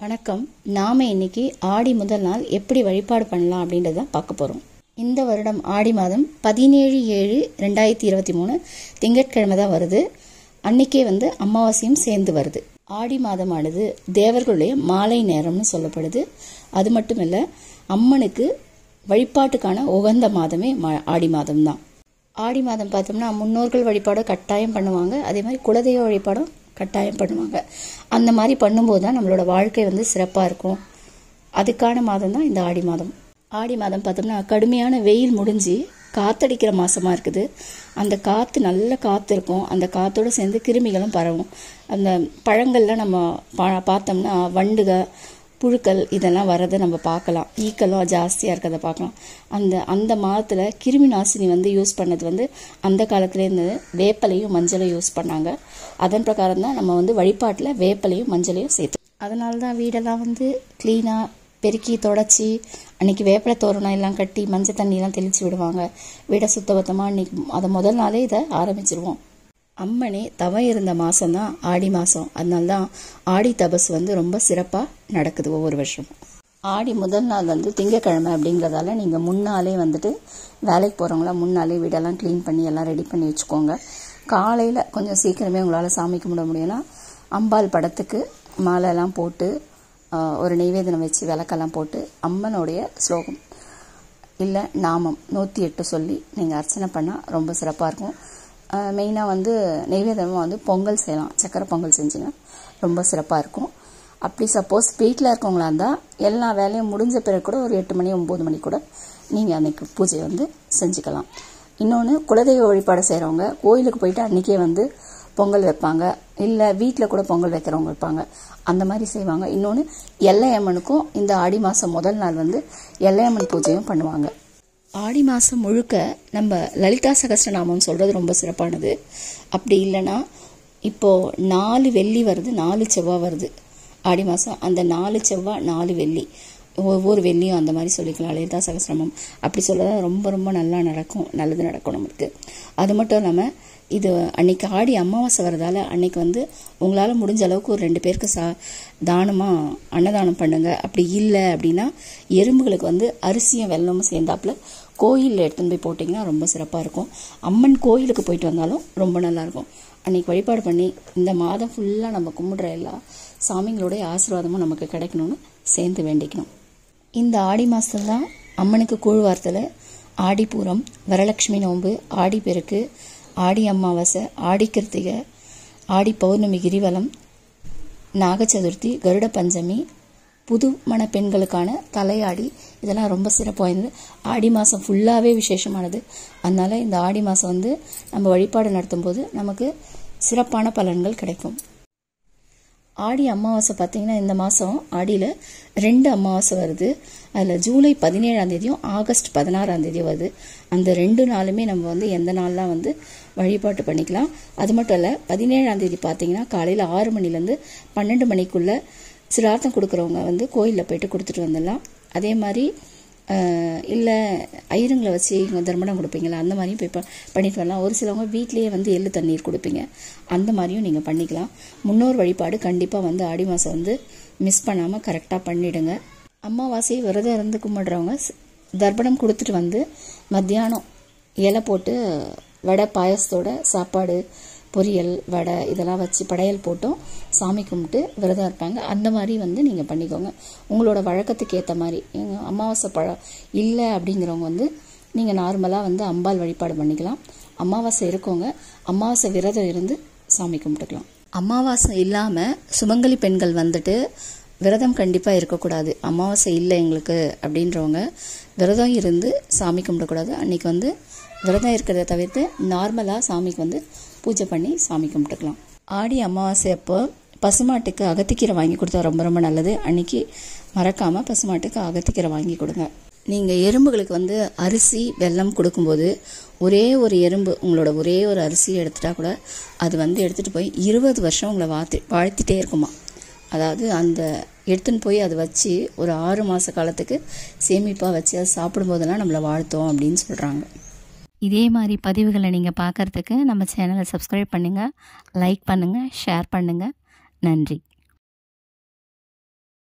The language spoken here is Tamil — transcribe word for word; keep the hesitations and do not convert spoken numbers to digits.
வணக்கம். நாம இன்னைக்கு ஆடி முதல் நாள் எப்படி வழிபாடு பண்ணலாம் அப்படின்றத பார்க்க போறோம். இந்த வருடம் ஆடி மாதம் பதினேழு ஏழு ரெண்டாயிரத்தி இருபத்தி மூணு திங்கட்கிழமை தான் வருது. அன்னைக்கே வந்து அமாவாசையும் சேர்ந்து வருது. ஆடி மாதமானது தேவர்களுடைய மாலை நேரம்னு சொல்லப்படுது. அது மட்டும் இல்ல, அம்மனுக்கு வழிபாட்டுக்கான உகந்த மாதமே ஆடி மாதம் தான். ஆடி மாதம் பார்த்தோம்னா முன்னோர்கள் வழிபாடும் கட்டாயம் பண்ணுவாங்க. அதே மாதிரி குலதெய்வ வழிபாடும் கட்டாயம் பண்ணுவாங்க. அந்த மாதிரி பண்ணும்போது தான் நம்மளோட வாழ்க்கை வந்து சிறப்பாக இருக்கும். அதுக்கான மாதம் தான் இந்த ஆடி மாதம். ஆடி மாதம் பார்த்தோம்னா கடுமையான வெயில் முடிஞ்சு காத்தடிக்கிற மாசமா இருக்குது. அந்த காற்று நல்ல காற்று இருக்கும். அந்த காற்றோடு சேர்ந்து கிருமிகளும் பரவும். அந்த பழங்கள்லாம் நம்ம பா பார்த்தோம்னா வண்டுக புழுக்கள் இதெல்லாம் வரதை நம்ம பார்க்கலாம். ஈக்களும் ஜாஸ்தியாக இருக்கிறத பார்க்கலாம். அந்த அந்த மாதத்தில் கிருமி நாசினி வந்து யூஸ் பண்ணது வந்து அந்த காலத்துலேருந்து வேப்பலையும் மஞ்சளையும் யூஸ் பண்ணாங்க. அதன் பிரகாரம் தான் நம்ம வந்து வழிபாட்டில் வேப்பலையும் மஞ்சளையும் சேர்த்து. அதனால தான் வீடெல்லாம் வந்து க்ளீனாக பெருக்கி தொடச்சி அன்றைக்கி வேப்பிலை தோரணம் எல்லாம் கட்டி மஞ்சள் தண்ணியெல்லாம் தெளித்து விடுவாங்க. வீடை சுத்தபத்தமாக அன்றைக்கி அதை முதல் நாளே இதை ஆரம்பிச்சிருவோம். அம்மனே தவம் இருந்த மாதம்தான் ஆடி மாதம். அதனால தான் ஆடி தபசு வந்து ரொம்ப சிறப்பாக நடக்குது ஒவ்வொரு வருஷமும். ஆடி முதல் நாள் வந்து திங்கக்கிழமை அப்படிங்கிறதால நீங்கள் முன்னாலே வந்துட்டு வேலைக்கு போகிறவங்களாம் முன்னாலே வீடெல்லாம் க்ளீன் பண்ணி எல்லாம் ரெடி பண்ணி வச்சுக்கோங்க. காலையில் கொஞ்சம் சீக்கிரமே உங்களால் சாமி கும்பிட முடியும்னா அம்பாள் படத்துக்கு மாலைலாம் போட்டு ஒரு நெய்வேதனம் வச்சு விளக்கெல்லாம் போட்டு அம்மனுடைய ஸ்லோகம் இல்லை நாமம் நூற்றி எட்டு சொல்லி நீங்கள் அர்ச்சனை பண்ணால் ரொம்ப சிறப்பாக இருக்கும். மெயினாக வந்து நெய்வேதனமாக வந்து பொங்கல் செய்யலாம். சக்கரை பொங்கல் செஞ்சுன்னா ரொம்ப சிறப்பாக இருக்கும். அப்படி சப்போஸ் வீட்டில் இருக்கவங்களா இருந்தால் எல்லா வேலையும் முடிஞ்ச பிறகு கூட ஒரு எட்டு மணி ஒம்பது மணி கூட நீங்கள் அன்றைக்கி பூஜை வந்து செஞ்சுக்கலாம். இன்னொன்று, குலதெய்வ வழிபாடு செய்கிறவங்க கோயிலுக்கு போயிட்டு அன்றைக்கே வந்து பொங்கல் வைப்பாங்க. இல்லை வீட்டில் கூட பொங்கல் வைக்கிறவங்க வைப்பாங்க. அந்த மாதிரி செய்வாங்க. இன்னொன்று, எல்லையம்மனுக்கும் இந்த ஆடி மாதம் முதல் நாள் வந்து எல்லையம்மன் பூஜையும் பண்ணுவாங்க. ஆடி மாதம் முழுக்க நம்ம லலிதா சகஸ்ரநாமம் சொல்கிறது ரொம்ப சிறப்பானது. அப்படி இல்லைன்னா இப்போது நாலு வெள்ளி வருது, நாலு செவ்வாய் வருது ஆடி மாதம். அந்த நாலு செவ்வாய் நாலு வெள்ளி ஒவ்வொரு வெள்ளியும் அந்த மாதிரி சொல்லிக்கலாம் லலிதா சகஸ்ரநாமம். அப்படி சொல்லதான் ரொம்ப ரொம்ப நல்லா நடக்கும், நல்லது நடக்கும் நம்மளுக்கு. அது மட்டும் இல்லாமல் இது அன்னைக்கு ஆடி அமாவாசை வரதால அன்னைக்கு வந்து உங்களால் முடிஞ்ச அளவுக்கு ஒரு ரெண்டு பேருக்கு சா தானமாக அன்னதானம் பண்ணுங்க. அப்படி இல்லை அப்படின்னா எறும்புகளுக்கு வந்து அரிசியும் வெல்லமும் சேர்ந்தாப்புல கோயிலில் எடுத்துன்னு போய் போட்டிங்கன்னா ரொம்ப சிறப்பாக இருக்கும். அம்மன் கோயிலுக்கு போயிட்டு வந்தாலும் ரொம்ப நல்லாயிருக்கும். அன்றைக்கி வழிபாடு பண்ணி இந்த மாதம் ஃபுல்லாக நம்ம கும்பிடுற எல்லா சாமிங்களுடைய ஆசீர்வாதமும் நமக்கு கிடைக்கணும்னு சேர்ந்து வேண்டிக்கணும். இந்த ஆடி மாதம்தான் அம்மனுக்கு கூழ்வார்த்தலை, ஆடிப்பூரம், வரலட்சுமி நோன்பு, ஆடிப்பெருக்கு, ஆடி அமாவாசை, ஆடி கிருத்திகை, ஆடி பௌர்ணமி கிரிவலம், நாக சதுர்த்தி, கருட பஞ்சமி, புது மண பெண்களுக்கான தலையாடி, இதெல்லாம் ரொம்ப சிறப்பு வாய்ந்தது. ஆடி மாதம் ஃபுல்லாகவே விசேஷமானது. அதனால இந்த ஆடி மாதம் வந்து நம்ம வழிபாடு நடத்தும் போது நமக்கு சிறப்பான பலன்கள் கிடைக்கும். ஆடி அமாவாசை பார்த்தீங்கன்னா இந்த மாதம் ஆடியில் ரெண்டு அமாவாசை வருது. அதில் ஜூலை பதினேழாம் தேதியும் ஆகஸ்ட் பதினாறாம் தேதியும் வருது. அந்த ரெண்டு நாளுமே நம்ம வந்து எந்த நாள்லாம் வந்து வழிபாட்டு பண்ணிக்கலாம். அது மட்டும் இல்லை, பதினேழாம் தேதி பார்த்தீங்கன்னா காலையில் ஆறு மணிலேருந்து பன்னெண்டு மணிக்குள்ளே சிரார்த்தம் கொடுக்குறவங்க வந்து கோயிலில் போயிட்டு கொடுத்துட்டு வந்துடலாம். அதே மாதிரி இல்லை ஐயருங்களை வச்சு இங்கே தர்மணம் கொடுப்பீங்களா, அந்த மாதிரியும் போய் பண்ணிட்டு வரலாம். ஒரு சிலவங்க வீட்லேயே வந்து எள்ளு தண்ணீர் கொடுப்பீங்க, அந்த மாதிரியும் நீங்கள் பண்ணிக்கலாம். முன்னோர் வழிபாடு கண்டிப்பாக வந்து ஆடி மாதம் வந்து மிஸ் பண்ணாமல் கரெக்டாக பண்ணிவிடுங்க. அமாவாசை விரதம் இருந்து கும்பிடுறவங்க தர்ப்பணம் கொடுத்துட்டு வந்து மத்தியானம் இலை போட்டு வடை பாயசத்தோட சாப்பாடு பொரியல் வடை இதெல்லாம் வச்சு படையல் போட்டும் சாமி கும்பிட்டு விரதம் இருப்பாங்க. அந்த மாதிரி வந்து நீங்கள் பண்ணிக்கோங்க உங்களோட வழக்கத்துக்கு ஏற்ற மாதிரி. அமாவாசை பழம் இல்லை அப்படிங்கிறவங்க வந்து நீங்கள் நார்மலாக வந்து அம்பாள் வழிபாடு பண்ணிக்கலாம். அமாவாசை இருக்கவங்க அமாவாசை விரதம் இருந்து சாமி கும்பிட்டுக்கலாம். அமாவாசை இல்லாமல் சுமங்கலி பெண்கள் வந்துட்டு விரதம் கண்டிப்பாக இருக்கக்கூடாது. அமாவாசை இல்லை எங்களுக்கு அப்படின்றவங்க விரதம் இருந்து சாமி கும்பிடக்கூடாது. அன்றைக்கி வந்து விரதம் இருக்கிறத தவிர்த்து நார்மலாக சாமிக்கு வந்து பூஜை பண்ணி சாமி கும்பிட்டுக்கலாம். ஆடி அமாவாசை அப்போ பசுமாட்டுக்கு அகத்திக்கீரை வாங்கி கொடுத்தா ரொம்ப ரொம்ப நல்லது. அன்றைக்கி மறக்காமல் பசுமாட்டுக்கு அகத்திக்கீரை வாங்கி கொடுங்க. நீங்கள் எறும்புகளுக்கு வந்து அரிசி வெல்லம் கொடுக்கும்போது ஒரே ஒரு எறும்பு உங்களோட ஒரே ஒரு அரிசியை எடுத்துட்டா கூட அது வந்து எடுத்துகிட்டு போய் இருபது வருஷம் உங்களை வாழ்த்தி வாழ்த்திட்டே இருக்குமா. அதாவது அந்த எடுத்துன்னு போய் அதை வச்சு ஒரு ஆறு மாத காலத்துக்கு சேமிப்பாக வச்சு அதை சாப்பிடும்போதெல்லாம் நம்மளை வாழ்த்தோம் அப்படின்னு சொல்கிறாங்க. இதே மாதிரி பதிவுகளை நீங்கள் பார்க்குறதுக்கு நம்ம சேனலை சப்ஸ்கிரைப் பண்ணுங்கள், லைக் பண்ணுங்கள், ஷேர் பண்ணுங்கள். நன்றி.